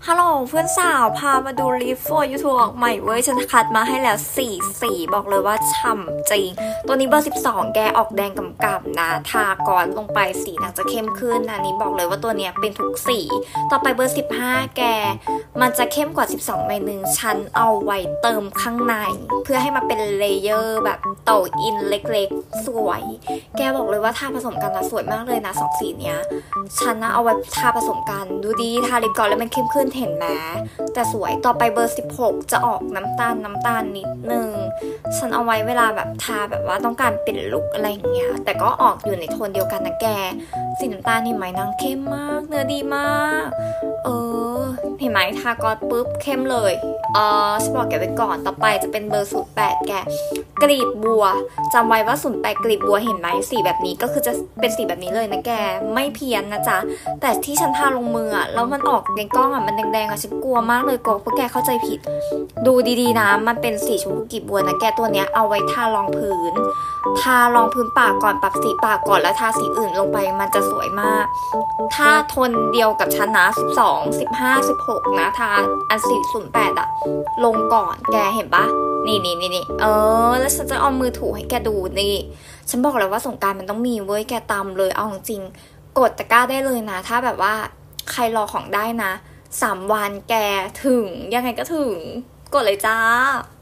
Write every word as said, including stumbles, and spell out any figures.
ฮัลโหลเพื่อนสาวพามาดูลิฟต์โฟร์ยูทูบออกใหม่เว้ยฉันคัดมาให้แล้วสี่สีบอกเลยว่าฉ่ำจริงตัวนี้เบอร์สิบสองแกออกแดงกำกับนะทาก่อนลงไปสีนางจะเข้มขึ้นนะนี้บอกเลยว่าตัวเนี้ยเป็นทุกสีต่อไปเบอร์สิบห้าแกมันจะเข้มกว่าสิบสองในหนึ่งฉันเอาไว้เติมข้างในเพื่อให้มาเป็นเลเยอร์แบบโตอินเล็กๆสวยแกบอกเลยว่าทาผสมกันนะสวยมากเลยนะสองสีเนี้ยฉันนะเอาไว้ทาผสมกันดูดีทาลิปก่อนแล้วมันเข้มขึ้นเห็นไหมแต่สวยต่อไปเบอร์สิบหกจะออกน้ำตาลน้ำตาลนิดนึงฉันเอาไว้เวลาแบบทาแบบว่าต้องการเป็นลุคอะไรอย่างเงี้ยแต่ก็ออกอยู่ในโทนเดียวกันนะแกสีน้ำตาลเห็นไหมนางเข้มมากเนื้อดีมากเออเห็นไหมทากอดปุ๊บเข้มเลยเออฉันบอกแกไว้ก่อนต่อไปจะเป็นเบอร์ศูนย์แปดแกกลีบบัวจำไว้ว่าศูนย์แปดกลีบบัวเห็นไหมสีแบบนี้ก็คือจะเป็นสีแบบนี้เลยนะแกไม่เพี้ยนนะจ๊ะแต่ที่ฉันทาลงมืออะแล้วมันออกในกล้องอะมันแดงๆอะฉันกลัวมากเลยกลัวพวกแกเข้าใจผิดดูดีๆนะมันเป็นสีชมพูกลีบบัวนะแกตัวเนี้ยเอาไว้ทารองพื้นทารองพื้นปากก่อนปรับสีปากก่อนแล้วทาสีอื่นลงไปมันจะสวยมากถ้าโทนเดียวกับฉันนะสิบสอง สิบห้า สิบหกนะทาอันสีศูนย์แปดอะลงก่อนแกเห็นปะนี่นี่นี่นี่เออแล้วฉันจะเอามือถูให้แกดูนี่ฉันบอกเลยว่าสงกรานต์มันต้องมีเว้ยแกตามเลยเอาจริงกดตะกร้าได้เลยนะถ้าแบบว่าใครรอของได้นะสามวันแกถึงยังไงก็ถึงกดเลยจ้า